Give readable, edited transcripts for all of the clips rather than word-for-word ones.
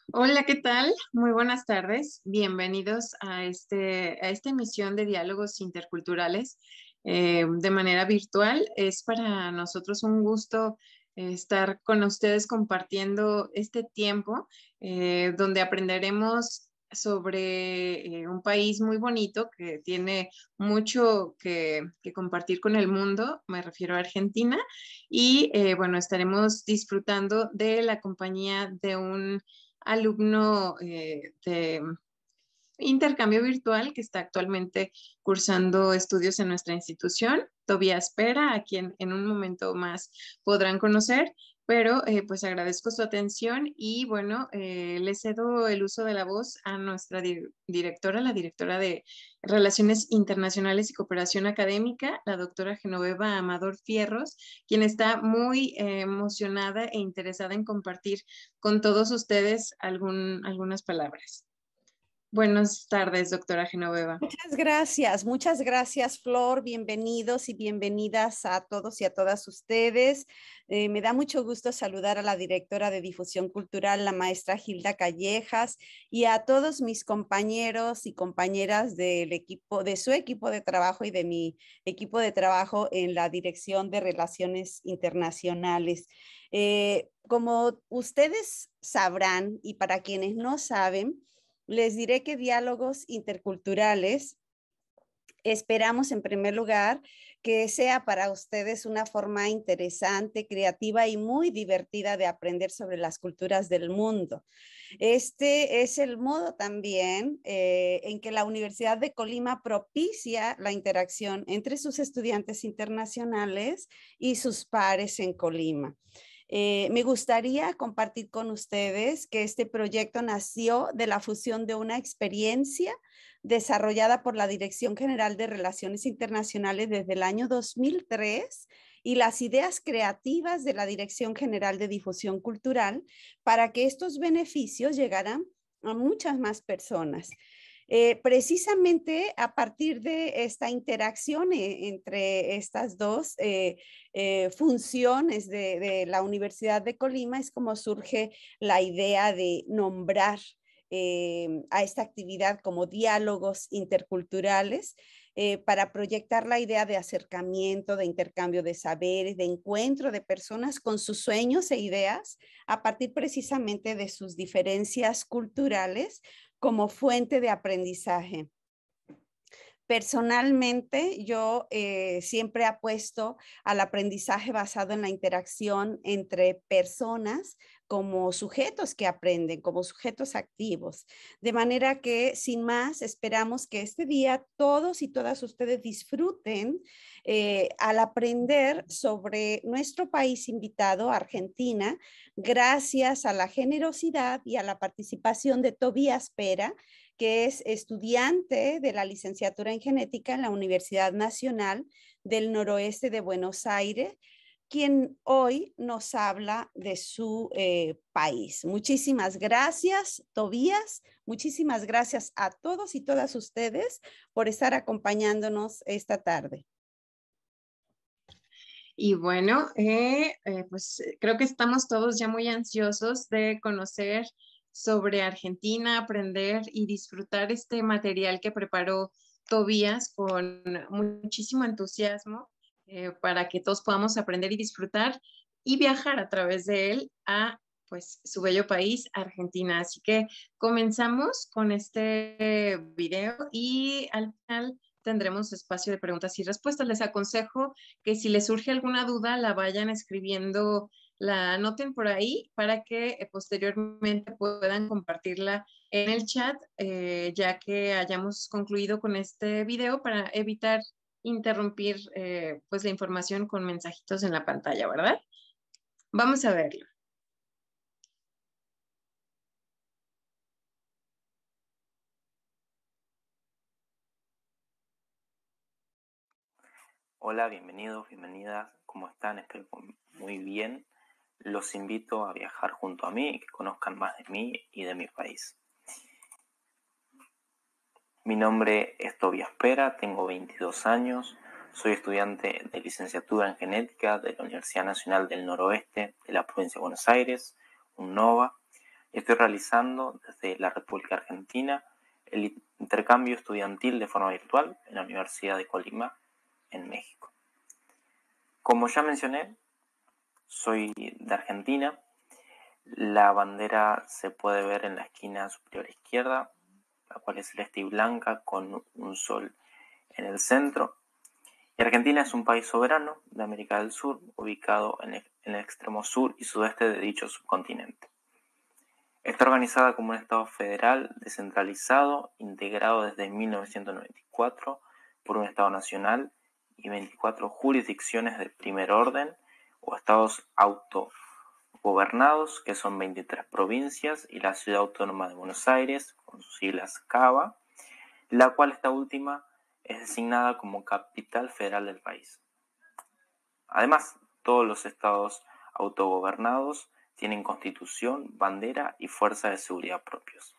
Hola, ¿qué tal? Muy buenas tardes. Bienvenidos a esta emisión de diálogos interculturales de manera virtual. Es para nosotros un gusto estar con ustedes compartiendo este tiempo donde aprenderemos sobre un país muy bonito que tiene mucho que compartir con el mundo. Me refiero a Argentina. Y bueno, estaremos disfrutando de la compañía de un alumno de intercambio virtual que está actualmente cursando estudios en nuestra institución, Tobías Pera, a quien en un momento más podrán conocer, pero pues agradezco su atención y bueno, le cedo el uso de la voz a nuestra directora, la directora de Relaciones Internacionales y Cooperación Académica, la doctora Genoveva Amador Fierros, quien está muy emocionada e interesada en compartir con todos ustedes algunas palabras. Buenas tardes, doctora Genoveva. Muchas gracias, Flor. Bienvenidos y bienvenidas a todos y a todas ustedes. Me da mucho gusto saludar a la directora de Difusión Cultural, la maestra Gilda Callejas, y a todos mis compañeros y compañeras del equipo, de su equipo de trabajo y de mi equipo de trabajo en la Dirección de Relaciones Internacionales. Como ustedes sabrán, y para quienes no saben, les diré que diálogos interculturales esperamos en primer lugar que sea para ustedes una forma interesante, creativa y muy divertida de aprender sobre las culturas del mundo. Este es el modo también en que la Universidad de Colima propicia la interacción entre sus estudiantes internacionales y sus pares en Colima. Me gustaría compartir con ustedes que este proyecto nació de la fusión de una experiencia desarrollada por la Dirección General de Relaciones Internacionales desde el año 2003 y las ideas creativas de la Dirección General de Difusión Cultural para que estos beneficios llegaran a muchas más personas. Precisamente a partir de esta interacción entre estas dos funciones de la Universidad de Colima es como surge la idea de nombrar a esta actividad como diálogos interculturales para proyectar la idea de acercamiento, de intercambio de saberes, de encuentro de personas con sus sueños e ideas a partir precisamente de sus diferencias culturales como fuente de aprendizaje. Personalmente, yo siempre apuesto al aprendizaje basado en la interacción entre personas como sujetos que aprenden, como sujetos activos. De manera que, sin más, esperamos que este día todos y todas ustedes disfruten al aprender sobre nuestro país invitado, Argentina, gracias a la generosidad y a la participación de Tobías Pera, que es estudiante de la licenciatura en genética en la Universidad Nacional del Noroeste de Buenos Aires, quien hoy nos habla de su país. Muchísimas gracias, Tobías. Muchísimas gracias a todos y todas ustedes por estar acompañándonos esta tarde. Y bueno, pues creo que estamos todos ya muy ansiosos de conocer sobre Argentina, aprender y disfrutar este material que preparó Tobías con muchísimo entusiasmo para que todos podamos aprender y disfrutar y viajar a través de él a pues su bello país, Argentina. Así que comenzamos con este video y al final tendremos espacio de preguntas y respuestas. Les aconsejo que si les surge alguna duda la vayan escribiendo, la anoten por ahí para que posteriormente puedan compartirla en el chat, ya que hayamos concluido con este video para evitar interrumpir pues la información con mensajitos en la pantalla, ¿verdad? Vamos a verlo. Hola, bienvenidos, bienvenidas, ¿cómo están? Espero muy bien. Los invito a viajar junto a mí y que conozcan más de mí y de mi país. Mi nombre es Tobías Pera, tengo 22 años, soy estudiante de licenciatura en genética de la Universidad Nacional del Noroeste de la provincia de Buenos Aires, UNNOVA. Estoy realizando desde la República Argentina el intercambio estudiantil de forma virtual en la Universidad de Colima, en México. Como ya mencioné, soy de Argentina. La bandera se puede ver en la esquina superior izquierda, la cual es celeste y blanca con un sol en el centro. Y Argentina es un país soberano de América del Sur, ubicado en el extremo sur y sudeste de dicho subcontinente. Está organizada como un Estado federal descentralizado, integrado desde 1994 por un Estado nacional y 24 jurisdicciones de primer orden o estados autogobernados, que son 23 provincias, y la Ciudad Autónoma de Buenos Aires, con sus siglas CABA, la cual esta última es designada como capital federal del país. Además, todos los estados autogobernados tienen constitución, bandera y fuerza de seguridad propios.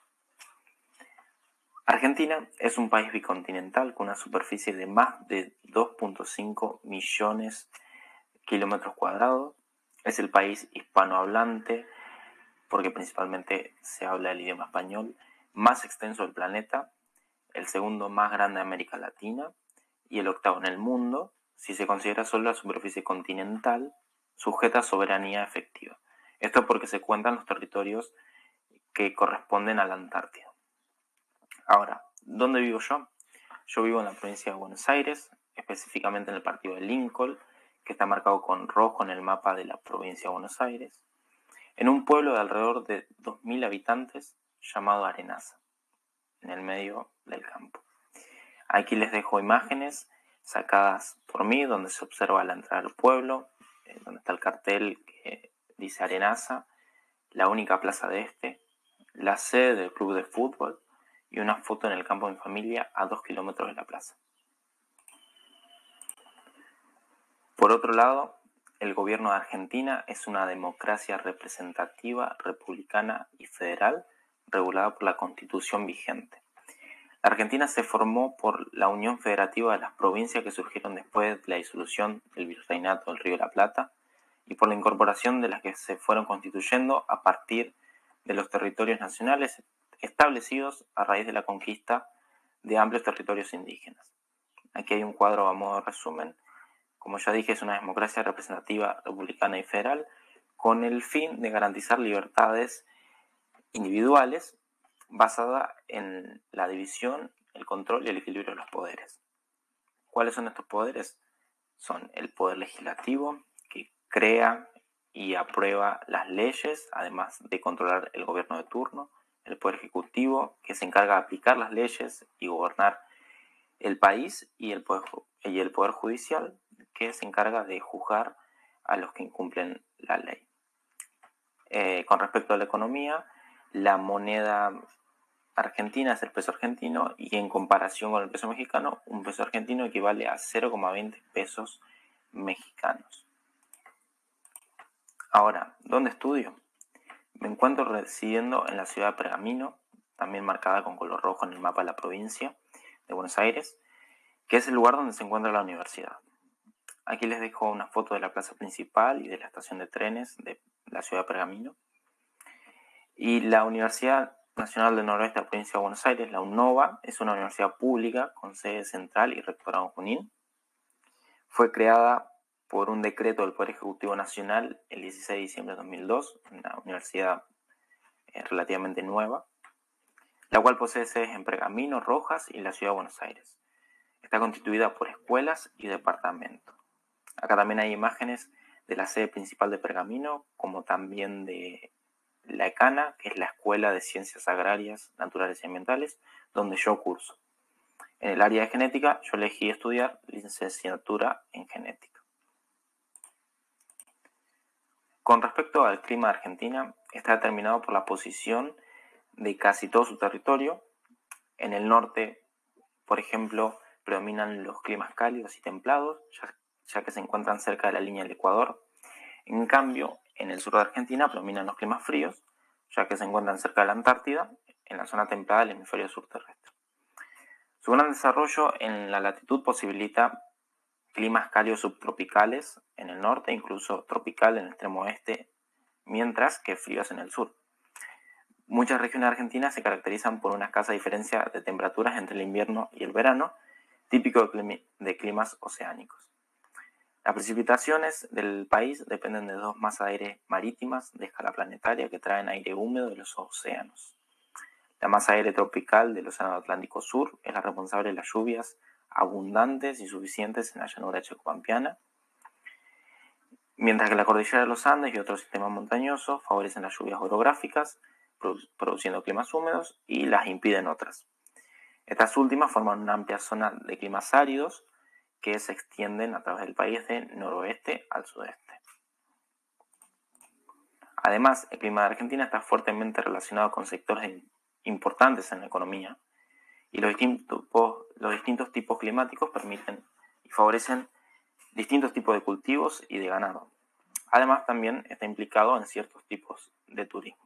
Argentina es un país bicontinental con una superficie de más de 2.5 millones de kilómetros cuadrados. Es el país hispanohablante, porque principalmente se habla el idioma español, más extenso del planeta, el segundo más grande de América Latina y el octavo en el mundo, si se considera solo la superficie continental sujeta a soberanía efectiva. Esto porque se cuentan los territorios que corresponden a la Antártida. Ahora, ¿dónde vivo yo? Yo vivo en la provincia de Buenos Aires, específicamente en el partido de Lincoln, que está marcado con rojo en el mapa de la provincia de Buenos Aires, en un pueblo de alrededor de 2.000 habitantes llamado Arenaza, en el medio del campo. Aquí les dejo imágenes sacadas por mí, donde se observa la entrada del pueblo, donde está el cartel que dice Arenaza, la única plaza de este, la sede del club de fútbol y una foto en el campo de mi familia a 2 kilómetros de la plaza. Por otro lado, el gobierno de Argentina es una democracia representativa, republicana y federal, regulada por la Constitución vigente. La Argentina se formó por la Unión Federativa de las provincias que surgieron después de la disolución del Virreinato del Río de la Plata y por la incorporación de las que se fueron constituyendo a partir de los territorios nacionales establecidos a raíz de la conquista de amplios territorios indígenas. Aquí hay un cuadro a modo de resumen. Como ya dije, es una democracia representativa, republicana y federal con el fin de garantizar libertades individuales basada en la división, el control y el equilibrio de los poderes. ¿Cuáles son estos poderes? Son el poder legislativo, que crea y aprueba las leyes, además de controlar el gobierno de turno, el poder ejecutivo, que se encarga de aplicar las leyes y gobernar el país, y el poder judicial, que se encarga de juzgar a los que incumplen la ley. Con respecto a la economía, la moneda argentina es el peso argentino y en comparación con el peso mexicano, un peso argentino equivale a 0,20 pesos mexicanos. Ahora, ¿dónde estudio? Me encuentro residiendo en la ciudad de Pergamino, también marcada con color rojo en el mapa de la provincia de Buenos Aires, que es el lugar donde se encuentra la universidad. Aquí les dejo una foto de la plaza principal y de la estación de trenes de la ciudad de Pergamino. Y la Universidad Nacional del Noroeste de la provincia de Buenos Aires, la UNOVA, es una universidad pública con sede central y rectorado en Junín. Fue creada por un decreto del Poder Ejecutivo Nacional el 16 de diciembre de 2002, una universidad relativamente nueva, la cual posee sedes en Pergamino, Rojas y la ciudad de Buenos Aires. Está constituida por escuelas y departamentos. Acá también hay imágenes de la sede principal de Pergamino, como también de la ECANA, que es la Escuela de Ciencias Agrarias, Naturales y Ambientales, donde yo curso. En el área de genética, yo elegí estudiar licenciatura en genética. Con respecto al clima de Argentina, está determinado por la posición de casi todo su territorio. En el norte, por ejemplo, predominan los climas cálidos y templados, ya que se encuentran cerca de la línea del Ecuador. En cambio, en el sur de Argentina predominan los climas fríos, ya que se encuentran cerca de la Antártida, en la zona templada del hemisferio sur terrestre. Su gran desarrollo en la latitud posibilita climas cálidos subtropicales en el norte, incluso tropical en el extremo oeste, mientras que fríos en el sur. Muchas regiones argentinas se caracterizan por una escasa diferencia de temperaturas entre el invierno y el verano, típico de climas oceánicos. Las precipitaciones del país dependen de dos masas de aire marítimas de escala planetaria que traen aire húmedo de los océanos. La masa de aire tropical del Océano Atlántico Sur es la responsable de las lluvias abundantes y suficientes en la llanura checopampeana, mientras que la cordillera de los Andes y otros sistemas montañosos favorecen las lluvias orográficas, produciendo climas húmedos, y las impiden otras. Estas últimas forman una amplia zona de climas áridos que se extienden a través del país de noroeste al sudeste. Además, el clima de Argentina está fuertemente relacionado con sectores importantes en la economía, y los distintos tipos climáticos permiten y favorecen distintos tipos de cultivos y de ganado. Además, también está implicado en ciertos tipos de turismo.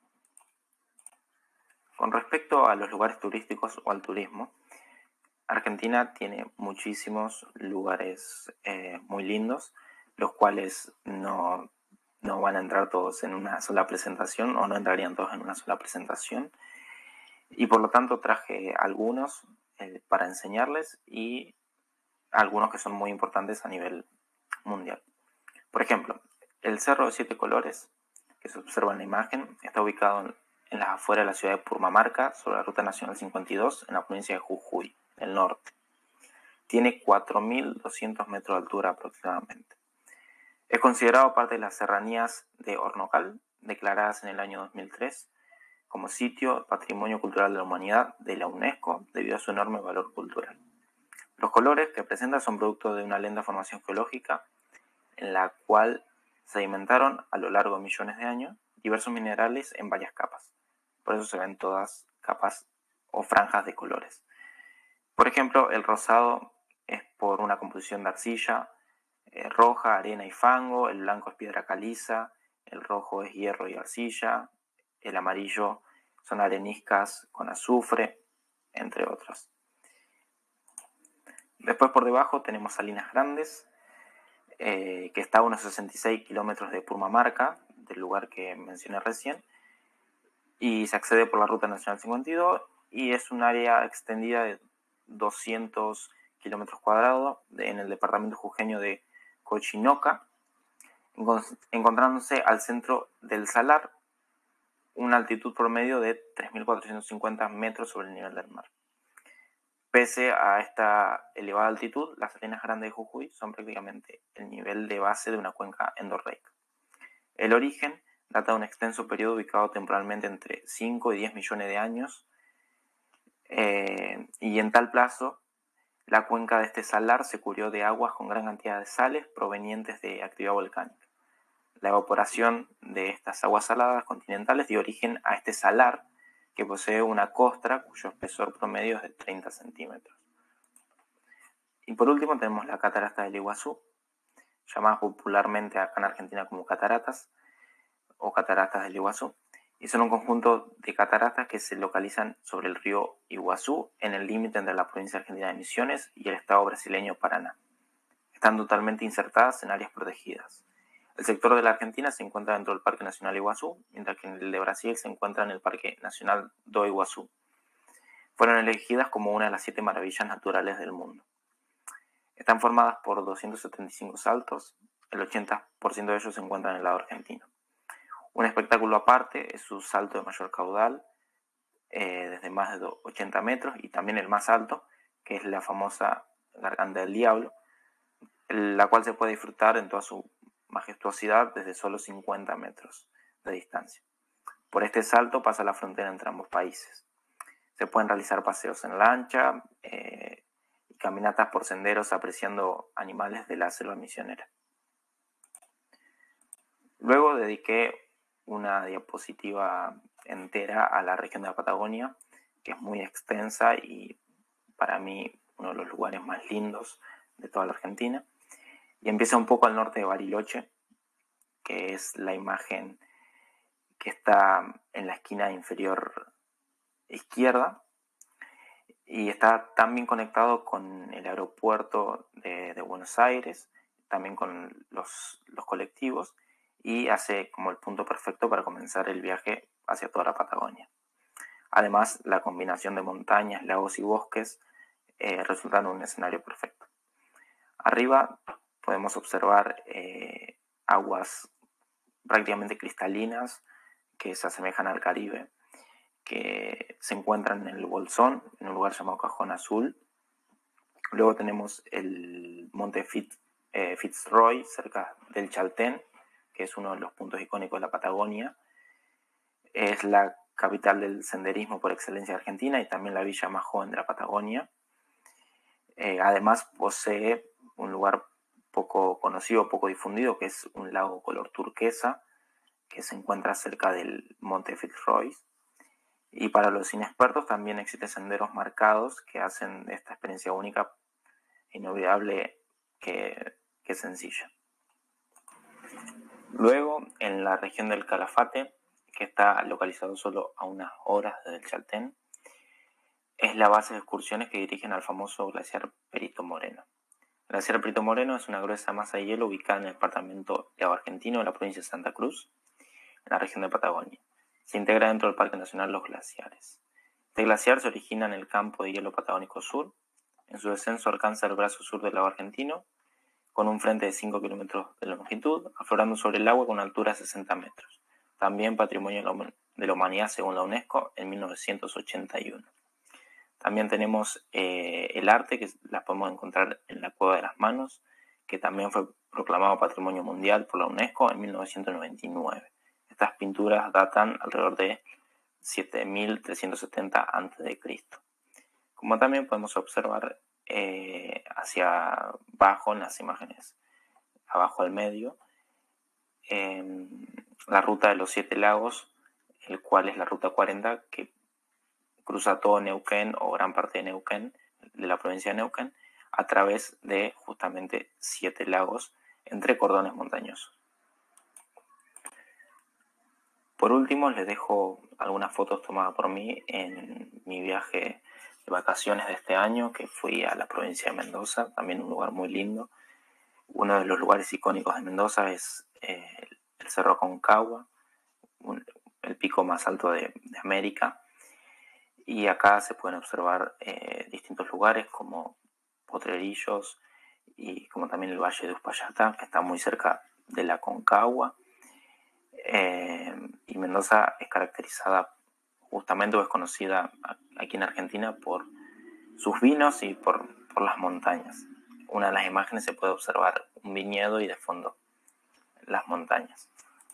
Con respecto a los lugares turísticos o al turismo, Argentina tiene muchísimos lugares muy lindos, los cuales no van a entrar todos en una sola presentación, o no entrarían todos en una sola presentación, y por lo tanto traje algunos para enseñarles, y algunos que son muy importantes a nivel mundial. Por ejemplo, el Cerro de Siete Colores, que se observa en la imagen, está ubicado en las afueras de la ciudad de Purmamarca, sobre la Ruta Nacional 52, en la provincia de Jujuy, del norte. Tiene 4.200 metros de altura aproximadamente. Es considerado parte de las serranías de Hornocal, declaradas en el año 2003 como sitio Patrimonio Cultural de la Humanidad de la UNESCO, debido a su enorme valor cultural. Los colores que presenta son producto de una lenta formación geológica en la cual sedimentaron a lo largo de millones de años diversos minerales en varias capas. Por eso se ven todas capas o franjas de colores. Por ejemplo, el rosado es por una composición de arcilla roja, arena y fango, el blanco es piedra caliza, el rojo es hierro y arcilla, el amarillo son areniscas con azufre, entre otros. Después por debajo tenemos Salinas Grandes, que está a unos 66 kilómetros de Purmamarca, del lugar que mencioné recién, y se accede por la Ruta Nacional 52, y es un área extendida de 200 kilómetros cuadrados en el departamento jujeño de Cochinoca, encontrándose al centro del salar, una altitud promedio de 3.450 metros sobre el nivel del mar. Pese a esta elevada altitud, las Salinas Grandes de Jujuy son prácticamente el nivel de base de una cuenca endorreica. El origen data de un extenso periodo ubicado temporalmente entre 5 y 10 millones de años, y en tal plazo la cuenca de este salar se cubrió de aguas con gran cantidad de sales provenientes de actividad volcánica. La evaporación de estas aguas saladas continentales dio origen a este salar, que posee una costra cuyo espesor promedio es de 30 centímetros. Y por último tenemos la catarata del Iguazú, llamada popularmente acá en Argentina como cataratas o cataratas del Iguazú, y son un conjunto de cataratas que se localizan sobre el río Iguazú, en el límite entre la provincia argentina de Misiones y el estado brasileño Paraná. Están totalmente insertadas en áreas protegidas. El sector de la Argentina se encuentra dentro del Parque Nacional Iguazú, mientras que el de Brasil se encuentra en el Parque Nacional do Iguazú. Fueron elegidas como una de las 7 maravillas naturales del mundo. Están formadas por 275 saltos, el 80% de ellos se encuentran en el lado argentino. Un espectáculo aparte es su salto de mayor caudal, desde más de 80 metros, y también el más alto, que es la famosa Garganta del Diablo, la cual se puede disfrutar en toda su majestuosidad desde solo 50 metros de distancia. Por este salto pasa la frontera entre ambos países. Se pueden realizar paseos en lancha y caminatas por senderos apreciando animales de la selva misionera. Luego dediqué una diapositiva entera a la región de la Patagonia, que es muy extensa y para mí uno de los lugares más lindos de toda la Argentina. Y empieza un poco al norte de Bariloche, que es la imagen que está en la esquina inferior izquierda, y está también conectado con el aeropuerto de Buenos Aires, también con los colectivos, y hace como el punto perfecto para comenzar el viaje hacia toda la Patagonia. Además, la combinación de montañas, lagos y bosques resulta en un escenario perfecto. Arriba podemos observar aguas prácticamente cristalinas que se asemejan al Caribe, que se encuentran en el Bolsón, en un lugar llamado Cajón Azul. Luego tenemos el monte Fitzroy, cerca del Chaltén, que es uno de los puntos icónicos de la Patagonia. Es la capital del senderismo por excelencia de Argentina y también la villa más joven de la Patagonia. Además posee un lugar poco conocido, poco difundido, que es un lago color turquesa, que se encuentra cerca del monte Fitzroy. Y para los inexpertos también existen senderos marcados que hacen de esta experiencia única, inolvidable, que sencilla. Luego, en la región del Calafate, que está localizado solo a unas horas del Chaltén, es la base de excursiones que dirigen al famoso glaciar Perito Moreno. El glaciar Perito Moreno es una gruesa masa de hielo ubicada en el departamento Llao Argentino de la provincia de Santa Cruz, en la región de Patagonia. Se integra dentro del Parque Nacional Los Glaciares. Este glaciar se origina en el campo de hielo patagónico sur. En su descenso alcanza el brazo sur del lago argentino, con un frente de 5 kilómetros de longitud, aflorando sobre el agua con una altura de 60 metros. También Patrimonio de la Humanidad según la UNESCO en 1981. También tenemos el arte, que las podemos encontrar en la Cueva de las Manos, que también fue proclamado Patrimonio Mundial por la UNESCO en 1999. Estas pinturas datan alrededor de 7370 a.C. Como también podemos observar hacia abajo en las imágenes, abajo al medio, la ruta de los 7 lagos, el cual es la ruta 40, que cruza todo Neuquén o gran parte de Neuquén, de la provincia de Neuquén, a través de justamente 7 lagos entre cordones montañosos. Por último, les dejo algunas fotos tomadas por mí en mi viaje de vacaciones de este año, que fui a la provincia de Mendoza, también un lugar muy lindo. Uno de los lugares icónicos de Mendoza es el Cerro Aconcagua, el pico más alto de América. Y acá se pueden observar distintos lugares como Potrerillos y como también el Valle de Uspallata, que está muy cerca de la Aconcagua. Y Mendoza es caracterizada justamente, o es conocida aquí en Argentina por sus vinos y por las montañas. Una de las imágenes se puede observar un viñedo y de fondo las montañas.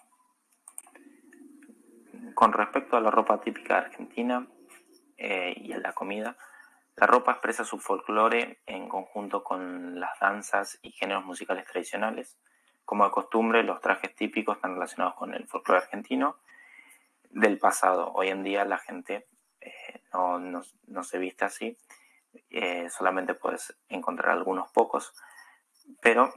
Con respecto a la ropa típica argentina y a la comida, la ropa expresa su folclore en conjunto con las danzas y géneros musicales tradicionales. Como de costumbre, los trajes típicos están relacionados con el folclore argentino del pasado. Hoy en día la gente no se viste así, solamente puedes encontrar algunos pocos, pero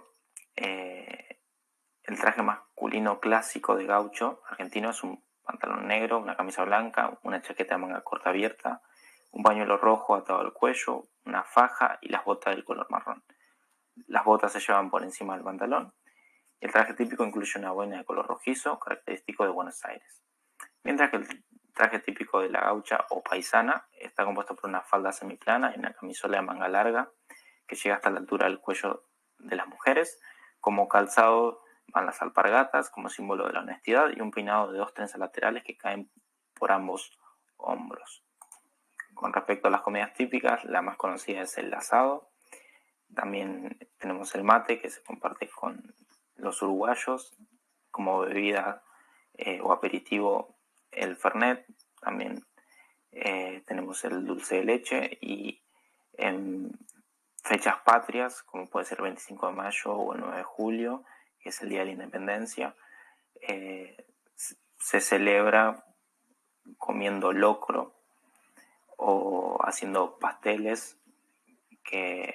el traje masculino clásico de gaucho argentino es un pantalón negro, una camisa blanca, una chaqueta de manga corta abierta, un pañuelo rojo atado al cuello, una faja y las botas del color marrón. Las botas se llevan por encima del pantalón. El traje típico incluye una boina de color rojizo, característico de Buenos Aires. Mientras que el traje típico de la gaucha o paisana está compuesto por una falda semiplana y una camisola de manga larga que llega hasta la altura del cuello de las mujeres. Como calzado van las alpargatas como símbolo de la honestidad y un peinado de 2 trenzas laterales que caen por ambos hombros. Con respecto a las comidas típicas, la más conocida es el asado. También tenemos el mate, que se comparte con los uruguayos, como bebida o aperitivo el fernet. También tenemos el dulce de leche y en fechas patrias, como puede ser el 25 de mayo o el 9 de julio, que es el Día de la Independencia, se celebra comiendo locro o haciendo pasteles que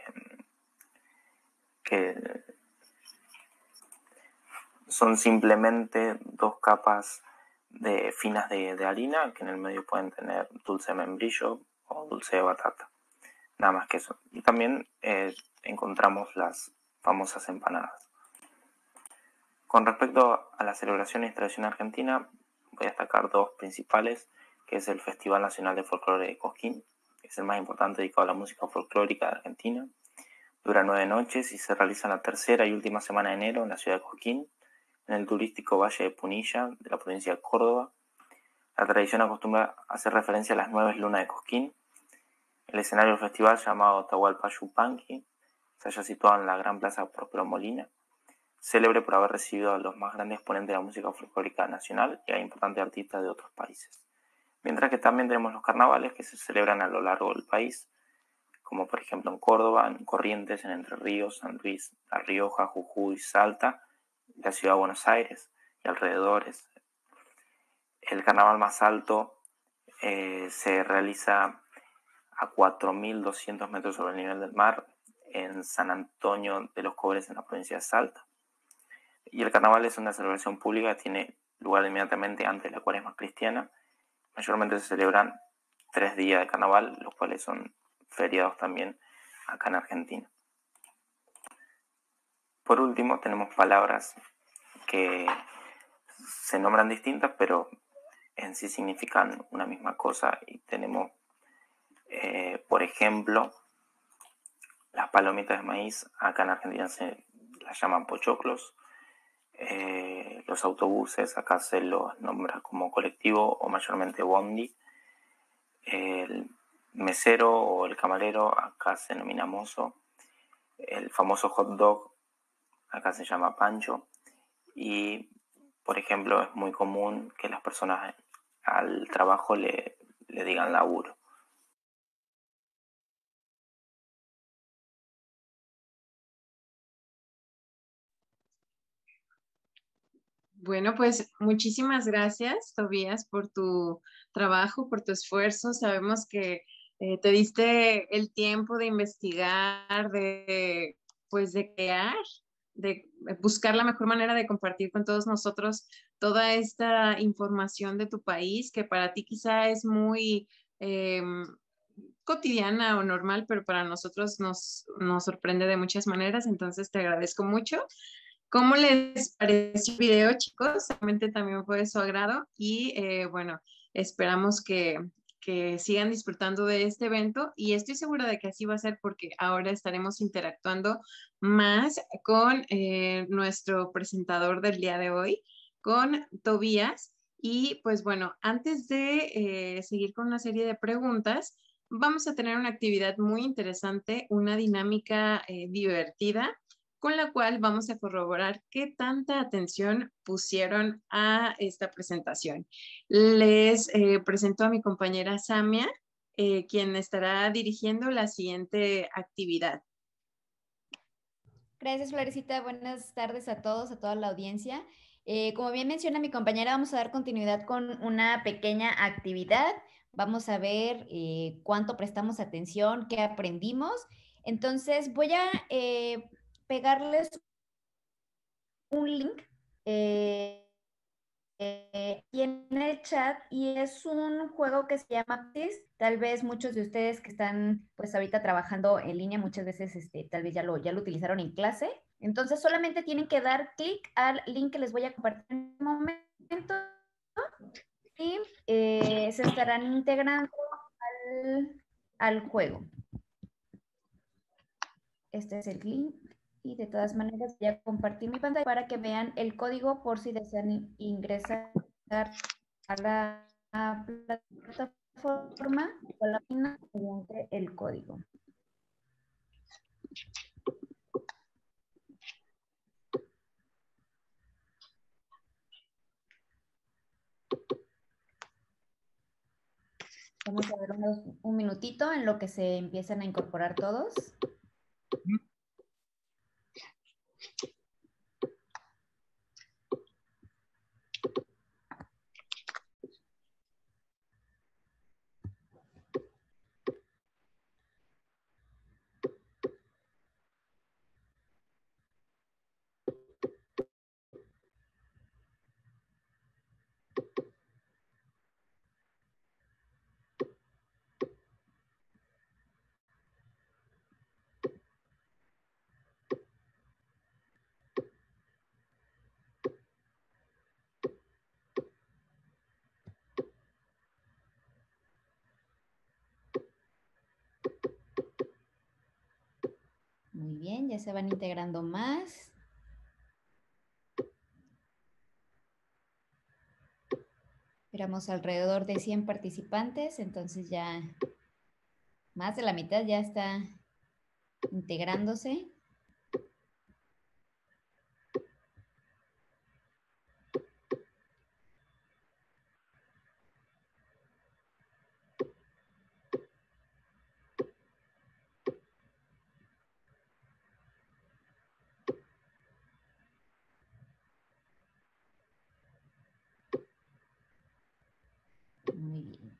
son simplemente 2 capas finas de harina, que en el medio pueden tener dulce de membrillo o dulce de batata. Nada más que eso. Y también encontramos las famosas empanadas. Con respecto a las celebraciones de tradición argentina, voy a destacar 2 principales, que es el Festival Nacional de Folclore de Cosquín. Es el más importante dedicado a la música folclórica de Argentina. Dura 9 noches y se realiza en la tercera y última semana de enero en la ciudad de Cosquín, en el turístico Valle de Punilla, de la provincia de Córdoba. La tradición acostumbra a hacer referencia a las 9 lunas de Cosquín. El escenario del festival, llamado Tahualpa Yupanqui, se halla situado en la gran plaza Próspero Molina, célebre por haber recibido a los más grandes exponentes de la música folclórica nacional y a importantes artistas de otros países. Mientras que también tenemos los carnavales que se celebran a lo largo del país, como por ejemplo en Córdoba, en Corrientes, en Entre Ríos, San Luis, La Rioja, Jujuy, Salta, la ciudad de Buenos Aires y alrededores. El carnaval más alto se realiza a 4.200 metros sobre el nivel del mar en San Antonio de los Cobres, en la provincia de Salta. Y el carnaval es una celebración pública que tiene lugar inmediatamente antes de la Cuaresma cristiana. Mayormente se celebran 3 días de carnaval, los cuales son feriados también acá en Argentina. Por último, tenemos palabras que se nombran distintas, pero en sí significan una misma cosa. Y tenemos, por ejemplo, las palomitas de maíz. Acá en Argentina se las llaman pochoclos. Los autobuses acá se los nombra como colectivo o mayormente bondi. El mesero o el camarero acá se denomina mozo. El famoso hot dog acá se llama pancho. Y, por ejemplo, es muy común que las personas al trabajo le digan laburo. Bueno, pues muchísimas gracias, Tobías, por tu trabajo, por tu esfuerzo. Sabemos que te diste el tiempo de investigar, pues, de crear, de buscar la mejor manera de compartir con todos nosotros toda esta información de tu país, que para ti quizá es muy cotidiana o normal, pero para nosotros nos sorprende de muchas maneras. Entonces, te agradezco mucho. ¿Cómo les pareció el video, chicos? Realmente también fue de su agrado y bueno, esperamos que sigan disfrutando de este evento y estoy segura de que así va a ser porque ahora estaremos interactuando más con nuestro presentador del día de hoy, con Tobías. Y pues bueno, antes de seguir con una serie de preguntas, vamos a tener una actividad muy interesante, una dinámica divertida con la cual vamos a corroborar qué tanta atención pusieron a esta presentación. Les presento a mi compañera Samia, quien estará dirigiendo la siguiente actividad. Gracias, Florecita. Buenas tardes a todos, a toda la audiencia. Como bien menciona mi compañera, vamos a dar continuidad con una pequeña actividad. Vamos a ver cuánto prestamos atención, qué aprendimos. Entonces, voy a pegarles un link y en el chat, y es un juego que se llama Tis. Tal vez muchos de ustedes que están pues ahorita trabajando en línea, muchas veces tal vez ya lo utilizaron en clase. Entonces solamente tienen que dar clic al link que les voy a compartir en un momento y se estarán integrando al juego. Este es el link. Y de todas maneras voy a compartir mi pantalla para que vean el código por si desean ingresar a la plataforma o la página mediante el código. Vamos a ver un minutito en lo que se empiezan a incorporar todos. bien, ya se van integrando más. Éramos alrededor de 100 participantes, entonces ya más de la mitad ya está integrándose. Muy bien.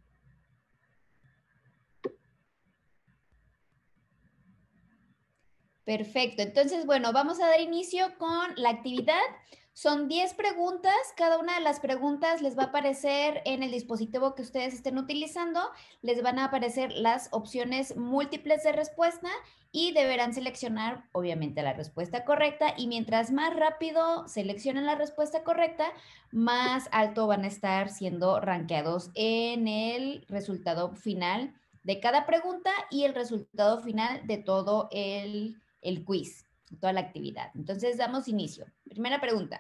Perfecto. Entonces, bueno, vamos a dar inicio con la actividad. Son 10 preguntas. Cada una de las preguntas les va a aparecer en el dispositivo que ustedes estén utilizando. Les van a aparecer las opciones múltiples de respuesta y deberán seleccionar, obviamente, la respuesta correcta. Y mientras más rápido seleccionen la respuesta correcta, más alto van a estar siendo rankeados en el resultado final de cada pregunta y el resultado final de todo el quiz, toda la actividad. Entonces, damos inicio. Primera pregunta.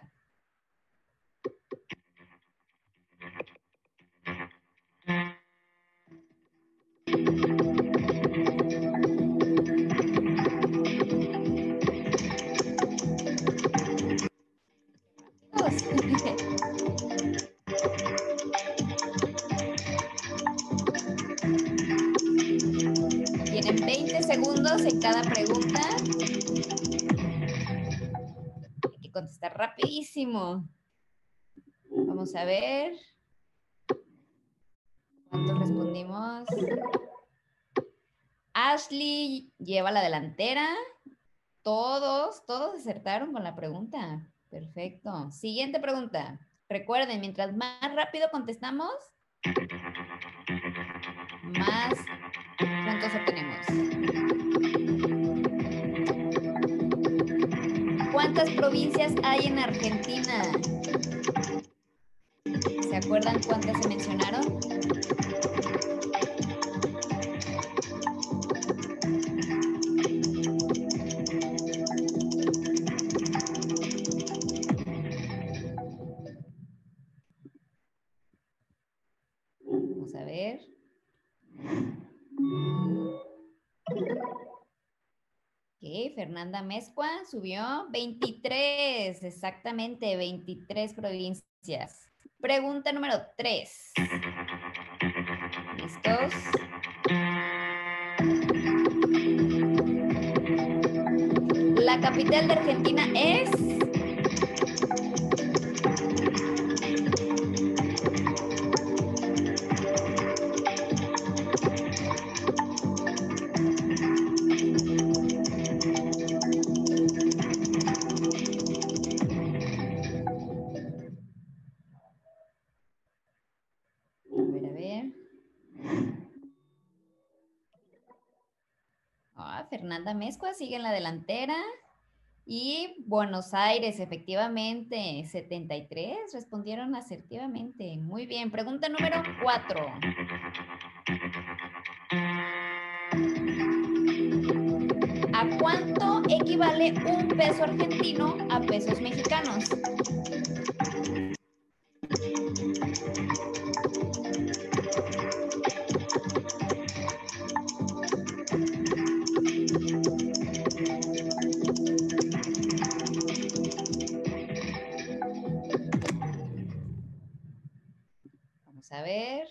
Tienen 20 segundos en cada pregunta. Hay que contestar rapidísimo. Vamos a ver. ¿Cuántos respondimos? Ashley lleva la delantera. Todos acertaron con la pregunta. Perfecto. Siguiente pregunta. Recuerden, mientras más rápido contestamos, más puntos obtenemos. ¿Cuántas provincias hay en Argentina? ¿Se acuerdan cuántas se mencionaron? Vamos a ver. Ok, Fernanda Mezcua subió 23, exactamente, 23 provincias. Pregunta número 3. ¿Listos? La capital de Argentina es... A ver. Fernanda Mezcua sigue en la delantera. Y Buenos Aires, efectivamente, 73 respondieron asertivamente. Muy bien, pregunta número 4. ¿A cuánto equivale un peso argentino a pesos mexicanos? Vamos a ver.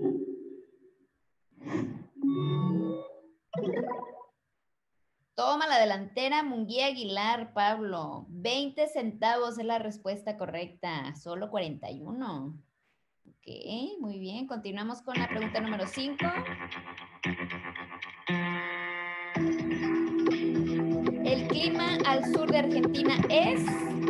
Toma la delantera Munguía Aguilar, Pablo. 20 centavos es la respuesta correcta. Solo 41. Ok, muy bien. Continuamos con la pregunta número 5. El clima al sur de Argentina es...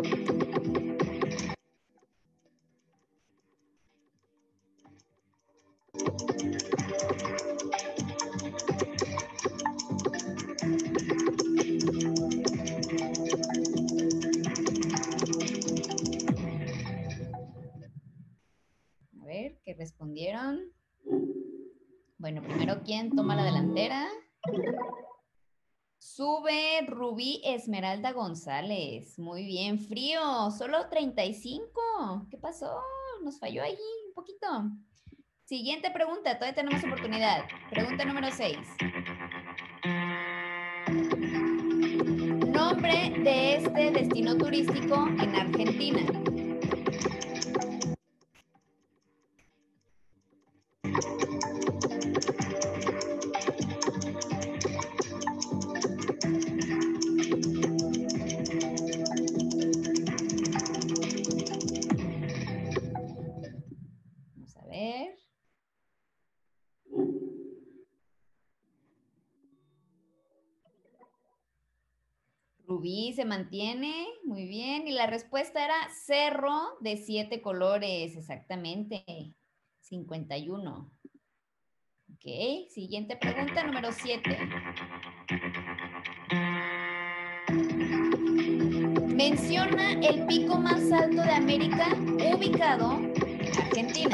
A ver, ¿qué respondieron? Bueno, primero, ¿quién toma la delantera? Sube Rubí Esmeralda González. Muy bien, frío. Solo 35. ¿Qué pasó? Nos falló ahí un poquito. Siguiente pregunta. Todavía tenemos oportunidad. Pregunta número 6. Nombre de este destino turístico en Argentina. Vamos a ver. Rubí se mantiene, muy bien. Y la respuesta era Cerro de 7 colores, exactamente. 51. Ok, siguiente pregunta, número 7. Menciona el pico más alto de América ubicado en Argentina.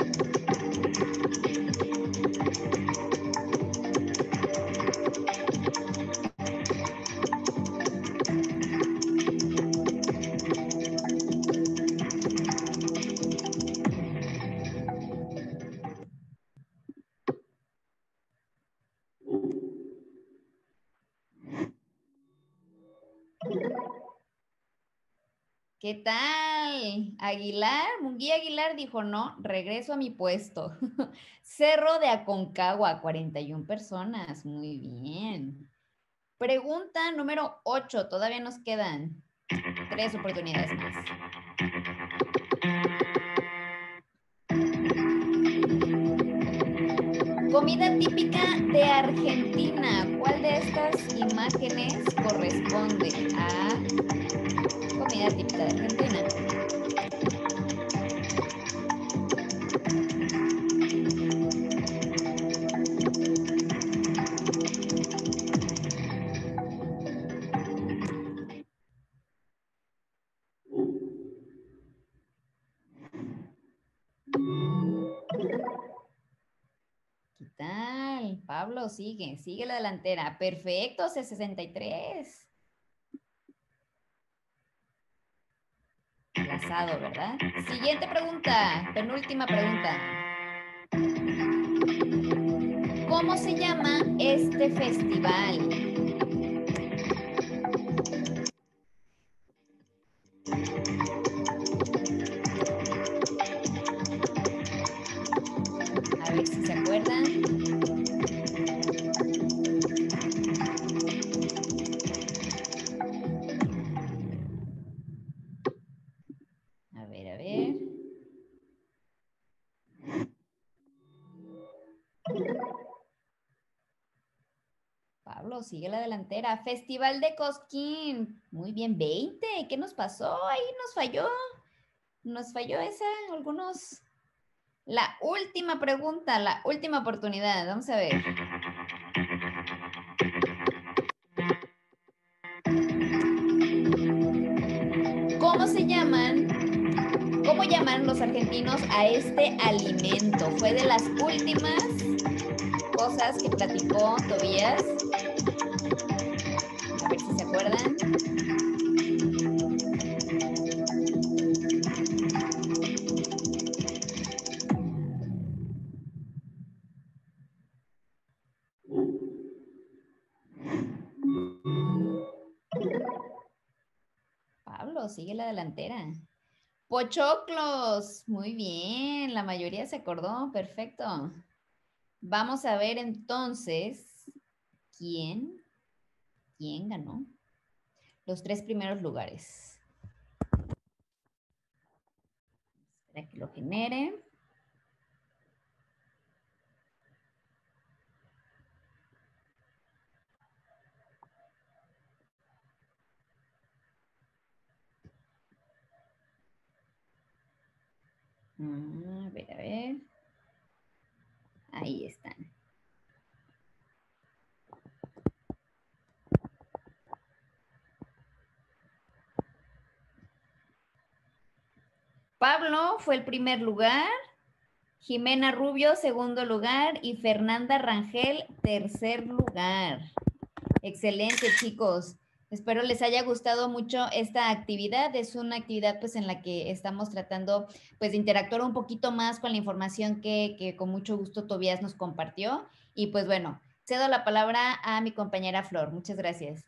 ¿Qué tal? Aguilar, Munguía Aguilar dijo no, regreso a mi puesto. Cerro de Aconcagua, 41 personas, muy bien. Pregunta número 8, todavía nos quedan 3 oportunidades más. Comida típica de Argentina. ¿Cuál de estas imágenes corresponde a comida típica de Argentina? ¿Qué tal? Pablo, sigue la delantera. Perfecto, 63. El asado, ¿verdad? Siguiente pregunta, penúltima pregunta. ¿Cómo se llama este festival? A ver si se acuerdan. A ver. Pablo, sigue la delantera. Festival de Cosquín. Muy bien, 20. ¿Qué nos pasó? Ahí nos falló. Nos falló esa, algunos. La última pregunta, la última oportunidad. Vamos a ver. ¿Cómo llaman los argentinos a este alimento? Fue de las últimas cosas que platicó Tobías. A ver si se acuerdan. Pablo, sigue la delantera. Pochoclos, muy bien, la mayoría se acordó, perfecto. Vamos a ver entonces quién ganó los 3 primeros lugares. Espera que lo genere. A ver. Ahí están. Pablo fue el primer lugar, Jimena Rubio segundo lugar y Fernanda Rangel tercer lugar. Excelente, chicos. Espero les haya gustado mucho esta actividad. Es una actividad pues en la que estamos tratando pues de interactuar un poquito más con la información que con mucho gusto Tobías nos compartió. Y pues bueno, cedo la palabra a mi compañera Flor. Muchas gracias.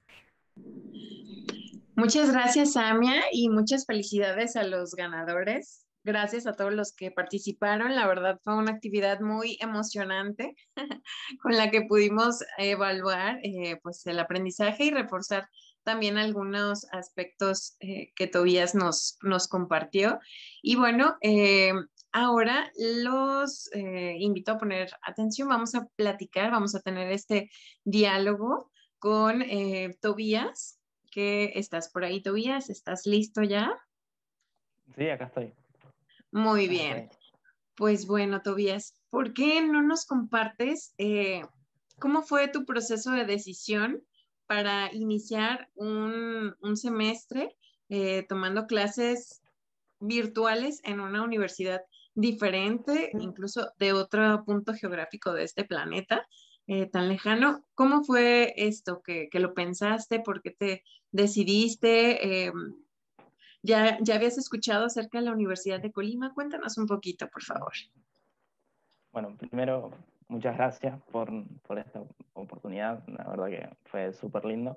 Muchas gracias, Samia, y muchas felicidades a los ganadores. Gracias a todos los que participaron. La verdad fue una actividad muy emocionante con la que pudimos evaluar pues el aprendizaje y reforzar también algunos aspectos que Tobías nos compartió. Y bueno, ahora los invito a poner atención. Vamos a platicar, vamos a tener este diálogo con Tobías. Que estás por ahí, Tobías. ¿Estás listo ya? Sí, acá estoy. Muy Acá bien. estoy. Pues bueno, Tobías, ¿por qué no nos compartes cómo fue tu proceso de decisión para iniciar un semestre tomando clases virtuales en una universidad diferente, incluso de otro punto geográfico de este planeta tan lejano? ¿Cómo fue esto que lo pensaste? ¿Por qué te decidiste? ¿Ya habías escuchado acerca de la Universidad de Colima? Cuéntanos un poquito, por favor. Bueno, primero, muchas gracias por esta oportunidad. La verdad que fue súper lindo.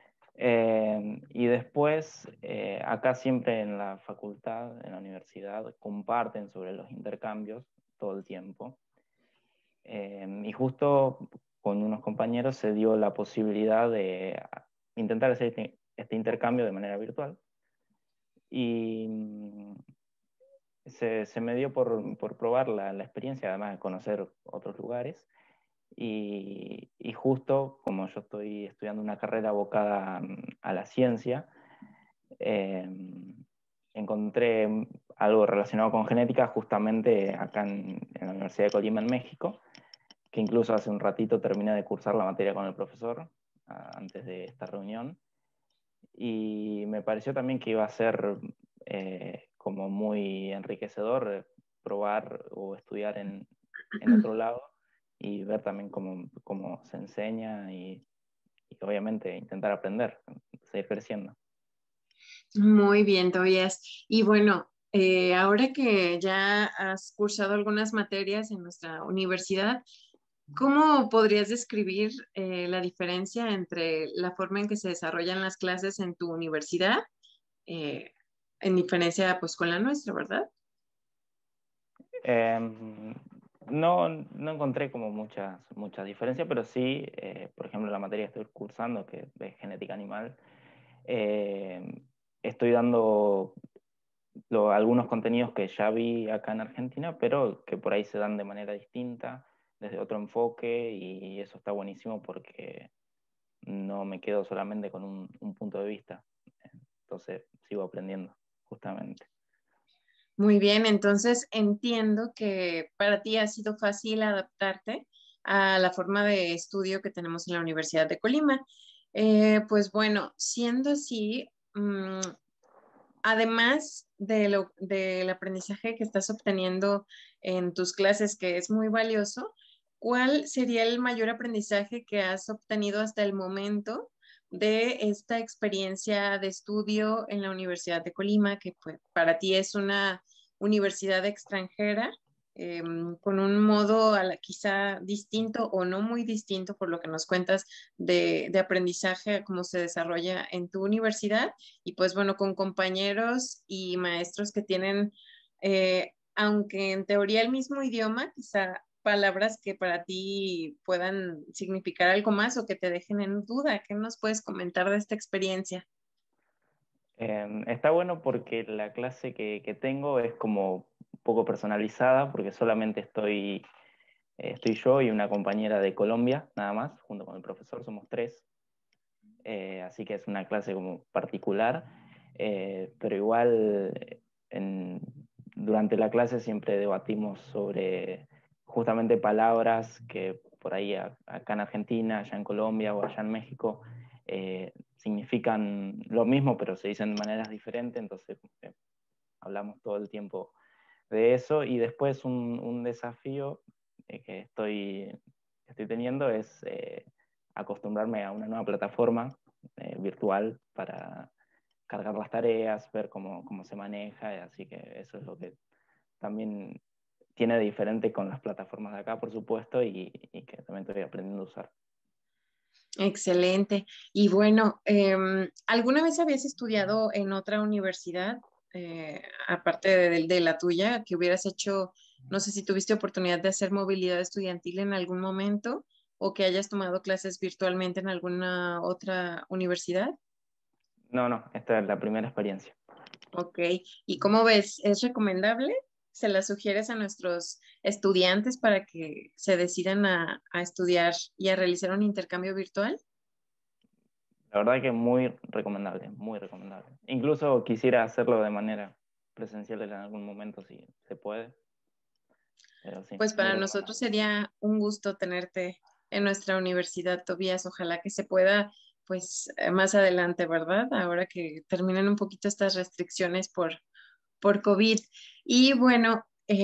Y después, acá siempre en la facultad, en la universidad, comparten sobre los intercambios todo el tiempo. Y justo con unos compañeros se dio la posibilidad de intentar hacer este intercambio de manera virtual. Y se me dio por probar la experiencia, además de conocer otros lugares. Y justo como yo estoy estudiando una carrera abocada a la ciencia, eh, encontré algo relacionado con genética justamente acá en la Universidad de Colima, en México, que incluso hace un ratito terminé de cursar la materia con el profesor antes de esta reunión. Y me pareció también que iba a ser como muy enriquecedor probar o estudiar en otro lado y ver también cómo se enseña y obviamente intentar aprender, seguir creciendo. Muy bien, Tobías. Y bueno, ahora que ya has cursado algunas materias en nuestra universidad, ¿cómo podrías describir la diferencia entre la forma en que se desarrollan las clases en tu universidad, eh, en diferencia pues con la nuestra, ¿verdad? No encontré como muchas diferencias, pero sí, por ejemplo, la materia que estoy cursando, que es genética animal, estoy dando algunos contenidos que ya vi acá en Argentina, pero que por ahí se dan de manera distinta, desde otro enfoque, y eso está buenísimo porque no me quedo solamente con un punto de vista. Entonces sigo aprendiendo, justamente. Muy bien, entonces entiendo que para ti ha sido fácil adaptarte a la forma de estudio que tenemos en la Universidad de Colima. Pues bueno, siendo así, además del aprendizaje que estás obteniendo en tus clases, que es muy valioso, ¿cuál sería el mayor aprendizaje que has obtenido hasta el momento de esta experiencia de estudio en la Universidad de Colima, que pues, para ti es una universidad extranjera? Con un modo quizá distinto o no muy distinto por lo que nos cuentas de aprendizaje, cómo se desarrolla en tu universidad, y pues bueno, con compañeros y maestros que tienen, aunque en teoría el mismo idioma, quizá palabras que para ti puedan significar algo más o que te dejen en duda. ¿Qué nos puedes comentar de esta experiencia? Está bueno porque la clase que tengo es como un poco personalizada, porque solamente estoy yo y una compañera de Colombia, nada más, junto con el profesor, somos tres. Así que es una clase como particular, pero igual durante la clase siempre debatimos sobre justamente palabras que por ahí acá en Argentina, allá en Colombia o allá en México significan lo mismo, pero se dicen de maneras diferentes, entonces hablamos todo el tiempo de eso. Y después un desafío que estoy teniendo es acostumbrarme a una nueva plataforma virtual para cargar las tareas, ver cómo se maneja, así que eso es lo que también tiene de diferente con las plataformas de acá, por supuesto, y que también estoy aprendiendo a usar. Excelente. Y bueno, ¿alguna vez habías estudiado en otra universidad, aparte de la tuya, que hubieras hecho, no sé si tuviste oportunidad de hacer movilidad estudiantil en algún momento o que hayas tomado clases virtualmente en alguna otra universidad? No, esta es la primera experiencia. Ok. ¿Y cómo ves? ¿Es recomendable? ¿Se la sugieres a nuestros estudiantes para que se decidan a estudiar y a realizar un intercambio virtual? La verdad que muy recomendable, muy recomendable. Incluso quisiera hacerlo de manera presencial en algún momento si se puede. Pero sí, Pues muy para nosotros recomendable. sería un gusto tenerte en nuestra universidad, Tobías. Ojalá que se pueda, pues más adelante, ¿verdad? Ahora que terminan un poquito estas restricciones por COVID. Y bueno,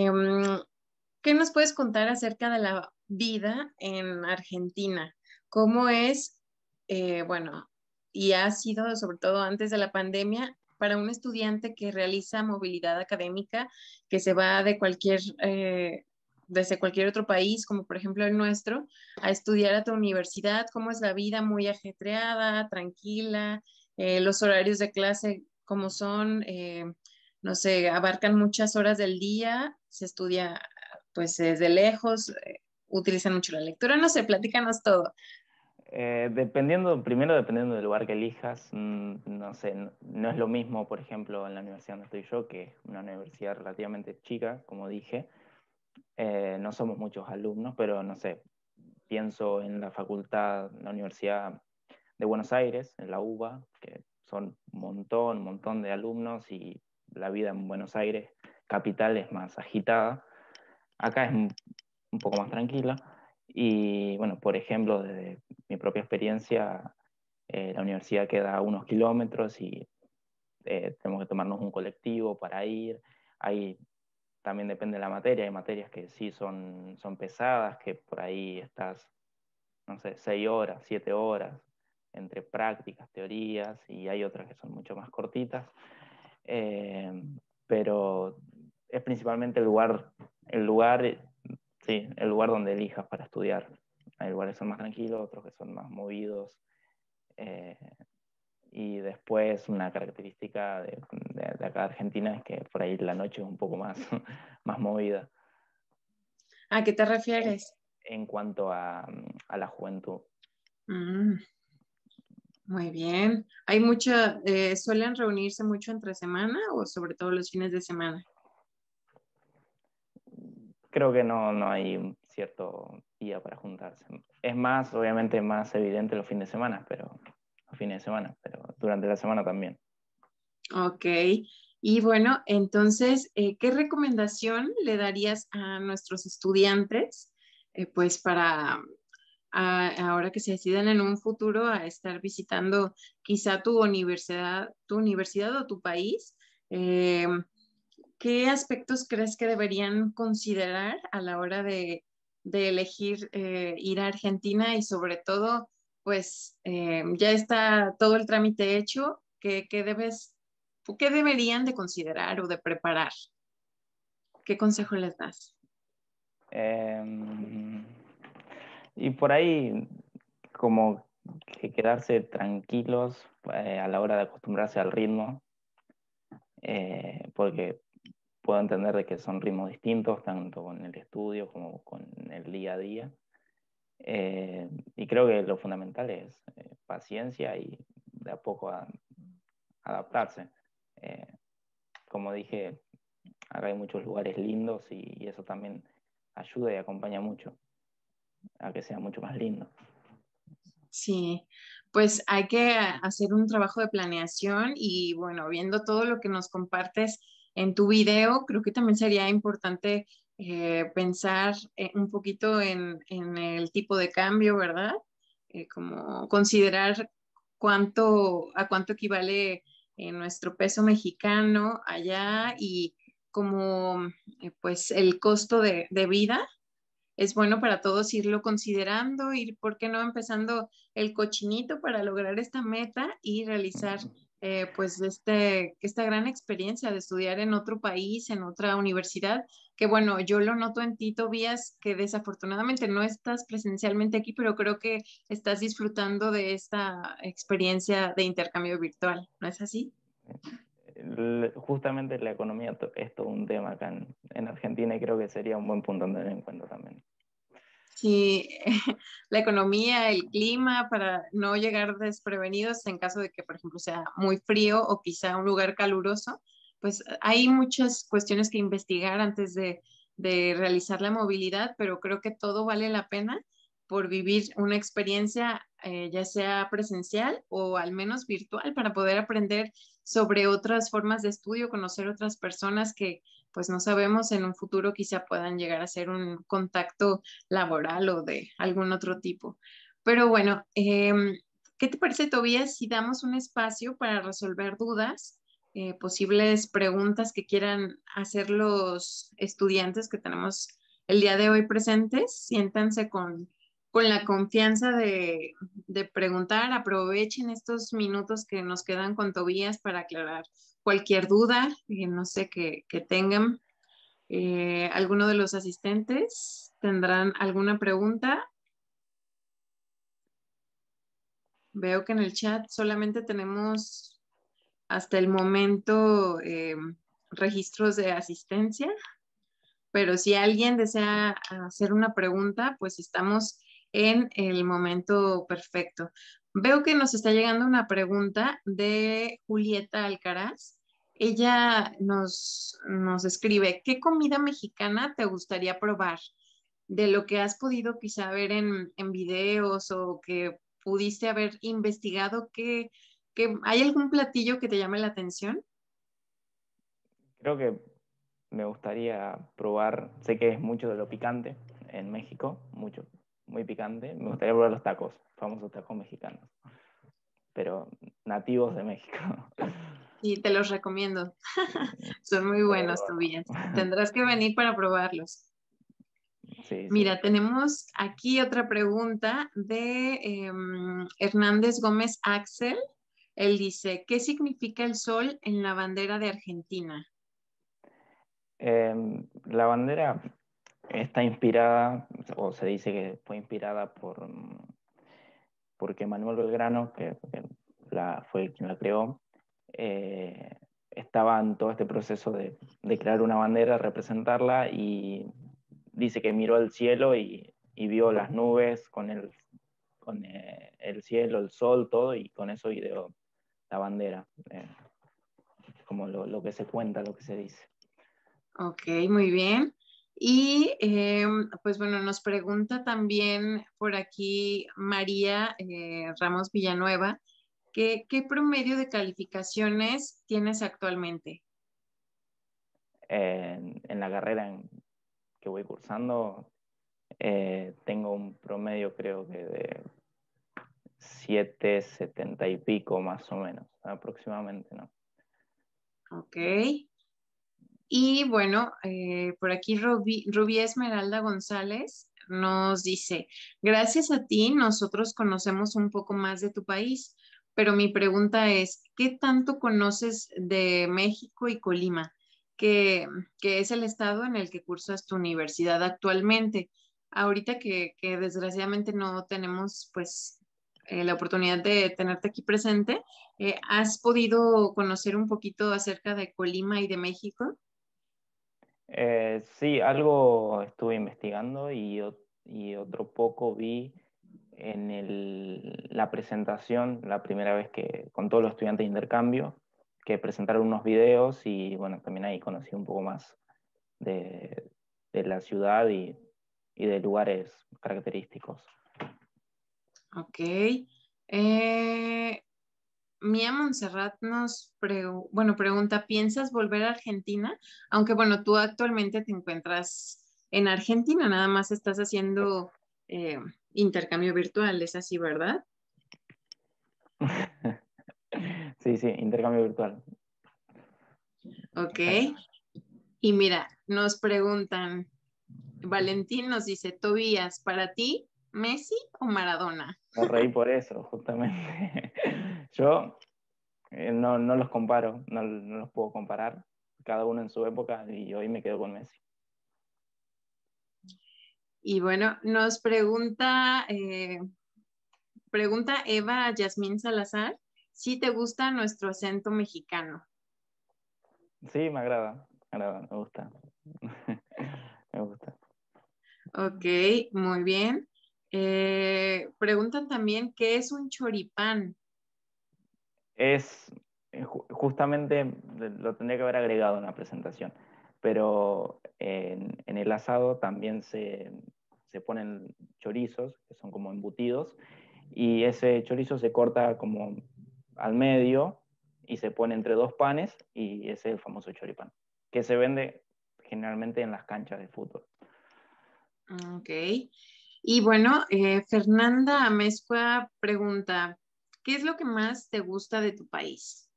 ¿qué nos puedes contar acerca de la vida en Argentina? ¿Cómo es, bueno, y ha sido sobre todo antes de la pandemia, para un estudiante que realiza movilidad académica, que se va de desde cualquier otro país, como por ejemplo el nuestro, a estudiar a tu universidad? ¿Cómo es la vida? ¿Muy ajetreada, tranquila? ¿Los horarios de clase cómo son? No sé, abarcan muchas horas del día, se estudia pues desde lejos, utilizan mucho la lectura, no sé, platícanos todo. Dependiendo del lugar que elijas, no sé, no es lo mismo, por ejemplo, en la universidad donde estoy yo, que es una universidad relativamente chica, como dije. No somos muchos alumnos, pero no sé, pienso en la facultad, la Universidad de Buenos Aires, en la UBA, que son un montón de alumnos, y la vida en Buenos Aires, capital, es más agitada. Acá es un poco más tranquila. Y bueno, por ejemplo, desde mi propia experiencia, la universidad queda a unos kilómetros y tenemos que tomarnos un colectivo para ir. Ahí también depende de la materia. Hay materias que sí son pesadas, que por ahí estás, no sé, 6 horas, 7 horas entre prácticas, teorías, y hay otras que son mucho más cortitas. Eh, pero es principalmente el lugar donde elijas para estudiar. Hay lugares que son más tranquilos, otros que son más movidos. Eh, y después una característica de acá de Argentina es que por ahí la noche es un poco más, más movida. ¿A qué te refieres? En cuanto a la juventud. Mm, muy bien. ¿Suelen reunirse mucho entre semana o sobre todo los fines de semana? Creo que no hay un cierto día para juntarse. Es más, obviamente, más evidente los fines de semana, pero durante la semana también. Ok. Y bueno, entonces, ¿qué recomendación le darías a nuestros estudiantes, pues para ahora que se deciden en un futuro a estar visitando quizá tu universidad o tu país? ¿Qué aspectos crees que deberían considerar a la hora de elegir ir a Argentina? Y sobre todo, pues ya está todo el trámite hecho, ¿qué deberían de considerar o de preparar? ¿Qué consejo les das? Eh, y por ahí, como que quedarse tranquilos a la hora de acostumbrarse al ritmo, porque puedo entender de que son ritmos distintos, tanto con el estudio como con el día a día. Y creo que lo fundamental es paciencia y de a poco adaptarse. Eh, Como dije, acá hay muchos lugares lindos y eso también ayuda y acompaña mucho a que sea mucho más lindo. Sí, pues hay que hacer un trabajo de planeación y bueno, viendo todo lo que nos compartes en tu video, creo que también sería importante pensar un poquito en el tipo de cambio, ¿verdad? Como considerar a cuánto equivale nuestro peso mexicano allá y como pues el costo de vida es bueno para todos irlo considerando, ir, ¿por qué no?, empezando el cochinito para lograr esta meta y realizar pues esta gran experiencia de estudiar en otro país, en otra universidad, que bueno, yo lo noto en ti, Tobías, que desafortunadamente no estás presencialmente aquí, pero creo que estás disfrutando de esta experiencia de intercambio virtual, ¿no es así? Justamente la economía es todo un tema acá en Argentina y creo que sería un buen punto a tener en cuenta también. Sí, la economía, el clima, para no llegar desprevenidos en caso de que, por ejemplo, sea muy frío o quizá un lugar caluroso, pues hay muchas cuestiones que investigar antes de realizar la movilidad, pero creo que todo vale la pena por vivir una experiencia, ya sea presencial o al menos virtual, para poder aprender sobre otras formas de estudio, conocer otras personas que pues no sabemos en un futuro quizá puedan llegar a ser un contacto laboral o de algún otro tipo. Pero bueno, ¿qué te parece, Tobías, si damos un espacio para resolver dudas, posibles preguntas que quieran hacer los estudiantes que tenemos el día de hoy presentes? Siéntanse con la confianza de preguntar, aprovechen estos minutos que nos quedan con Tobías para aclarar cualquier duda, no sé, que tengan. ¿Alguno de los asistentes tendrán alguna pregunta? Veo que en el chat solamente tenemos hasta el momento registros de asistencia, pero si alguien desea hacer una pregunta, pues estamos en el momento perfecto. Veo que nos está llegando una pregunta de Julieta Alcaraz. Ella nos escribe, ¿qué comida mexicana te gustaría probar? De lo que has podido quizá ver en videos o que pudiste haber investigado, ¿hay algún platillo que te llame la atención? Creo que me gustaría probar, sé que es mucho de lo picante en México, mucho, muy picante. Me gustaría probar los tacos, famosos tacos mexicanos, pero nativos de México. Sí, te los recomiendo. Son muy buenos, Tobías. Tendrás que venir para probarlos. Sí, sí. Mira, tenemos aquí otra pregunta de Hernández Gómez Axel. Él dice, ¿qué significa el sol en la bandera de Argentina? La bandera está inspirada, o se dice que fue inspirada porque Manuel Belgrano, que fue quien la creó, estaba en todo este proceso de crear una bandera, representarla, y dice que miró al cielo y vio las nubes con el cielo, el sol, todo, y con eso ideó la bandera, como lo que se cuenta, lo que se dice. Ok, muy bien. Y pues bueno, nos pregunta también por aquí María Ramos Villanueva, ¿qué promedio de calificaciones tienes actualmente? En la carrera que voy cursando, tengo un promedio creo que de 7,70 y pico más o menos, aproximadamente, ¿no? Ok. Y bueno, por aquí Rubí Esmeralda González nos dice, gracias a ti nosotros conocemos un poco más de tu país, pero mi pregunta es, ¿qué tanto conoces de México y Colima, que es el estado en el que cursas tu universidad actualmente? Ahorita que desgraciadamente no tenemos pues la oportunidad de tenerte aquí presente, ¿has podido conocer un poquito acerca de Colima y de México? Sí, algo estuve investigando y otro poco vi en la presentación, la primera vez que con todos los estudiantes de intercambio, que presentaron unos videos, y bueno, también ahí conocí un poco más de la ciudad y de lugares característicos. Ok. Mía Montserrat pregunta, ¿piensas volver a Argentina? Aunque bueno, tú actualmente te encuentras en Argentina, nada más estás haciendo eh, intercambio virtual, es así, ¿verdad? Sí, sí, intercambio virtual. Ok. Y mira, nos preguntan, Valentín nos dice, Tobías, ¿para ti Messi o Maradona? Me reí por eso, justamente. Yo no los comparo, no los puedo comparar, cada uno en su época, y hoy me quedo con Messi. Y bueno, nos pregunta Eva Yasmín Salazar, si te gusta nuestro acento mexicano. Sí, me agrada, me gusta. Me gusta. Ok, muy bien. Preguntan también, ¿qué es un choripán? Es, justamente lo tendría que haber agregado en la presentación, pero en el asado también se ponen chorizos, que son como embutidos, y ese chorizo se corta como al medio y se pone entre dos panes, y ese es el famoso choripán, que se vende generalmente en las canchas de fútbol. Ok. Y bueno, Fernanda Amezcua pregunta, ¿qué es lo que más te gusta de tu país?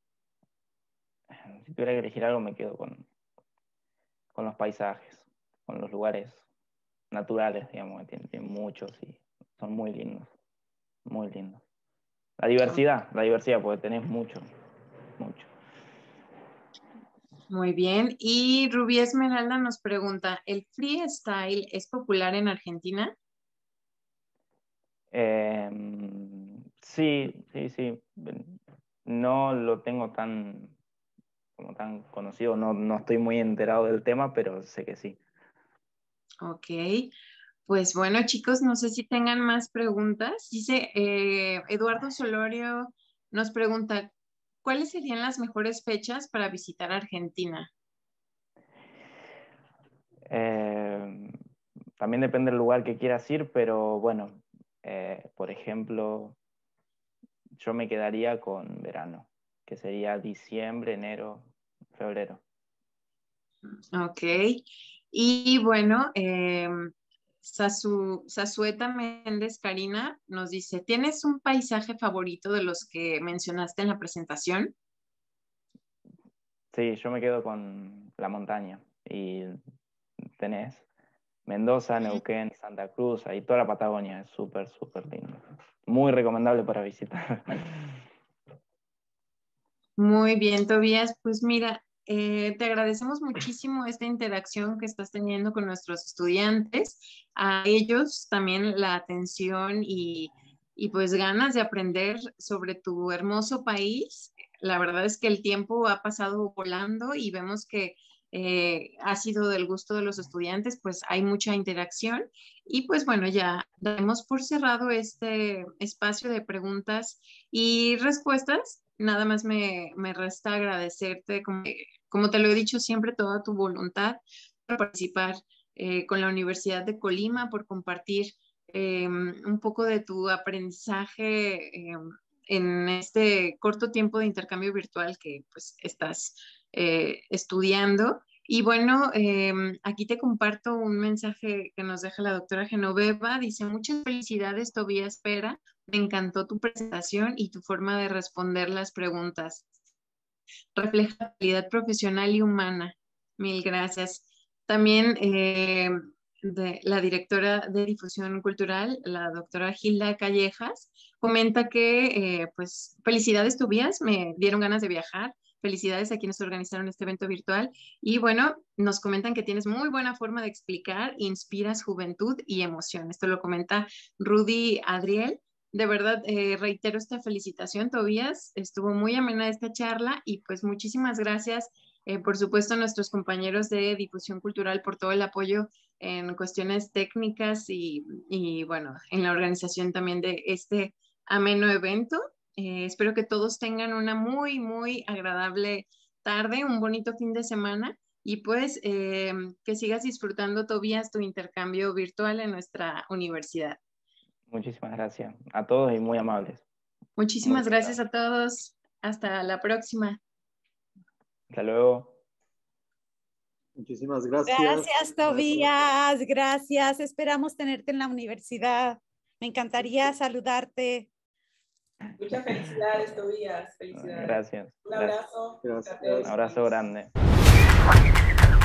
Si tuviera que elegir algo, me quedo con los paisajes, con los lugares naturales, digamos, que tienen muchos y son muy lindos, muy lindos. La diversidad, porque tenés mucho. Muy bien. Y Rubí Esmeralda nos pregunta, ¿el freestyle es popular en Argentina? Sí. No lo tengo tan conocido, no estoy muy enterado del tema, pero sé que sí. Ok. Pues bueno, chicos, no sé si tengan más preguntas. Dice Eduardo Solorio nos pregunta, ¿cuáles serían las mejores fechas para visitar Argentina? También depende del lugar que quieras ir, pero bueno, por ejemplo, yo me quedaría con verano, que sería diciembre, enero, febrero. Ok. Y bueno, Sasueta Méndez Karina nos dice, ¿tienes un paisaje favorito de los que mencionaste en la presentación? Sí, yo me quedo con la montaña. Y tenés Mendoza, Neuquén, Santa Cruz, ahí toda la Patagonia, es súper, súper lindo. Muy recomendable para visitar. Muy bien, Tobías. Pues mira, te agradecemos muchísimo esta interacción que estás teniendo con nuestros estudiantes. A ellos también la atención y pues ganas de aprender sobre tu hermoso país. La verdad es que el tiempo ha pasado volando y vemos que ha sido del gusto de los estudiantes, pues hay mucha interacción. Y pues bueno, ya damos por cerrado este espacio de preguntas y respuestas. Nada más me resta agradecerte, como te lo he dicho siempre, toda tu voluntad por participar con la Universidad de Colima, por compartir un poco de tu aprendizaje en este corto tiempo de intercambio virtual que pues estás estudiando. Y bueno, aquí te comparto un mensaje que nos deja la doctora Genoveva. Dice, muchas felicidades, Tobías Pera. Me encantó tu presentación y tu forma de responder las preguntas. Refleja calidad profesional y humana. Mil gracias. También la directora de difusión cultural, la doctora Gilda Callejas, comenta que, pues, felicidades, Tobías, me dieron ganas de viajar. Felicidades a quienes organizaron este evento virtual. Y bueno, nos comentan que tienes muy buena forma de explicar, inspiras juventud y emoción. Esto lo comenta Rudy Adriel. De verdad, reitero esta felicitación, Tobías. Estuvo muy amena esta charla y pues muchísimas gracias, por supuesto, a nuestros compañeros de difusión cultural por todo el apoyo en cuestiones técnicas y bueno, en la organización también de este ameno evento. Espero que todos tengan una muy, muy agradable tarde, un bonito fin de semana y pues que sigas disfrutando, Tobías, tu intercambio virtual en nuestra universidad. Muchísimas gracias a todos y muy amables. Muchísimas gracias a todos. Hasta la próxima. Hasta luego. Muchísimas gracias. Gracias, Tobías. Gracias. Esperamos tenerte en la universidad. Me encantaría saludarte. Muchas felicidades, Tobías. Felicidades. Gracias. Un abrazo. Gracias. Un abrazo grande.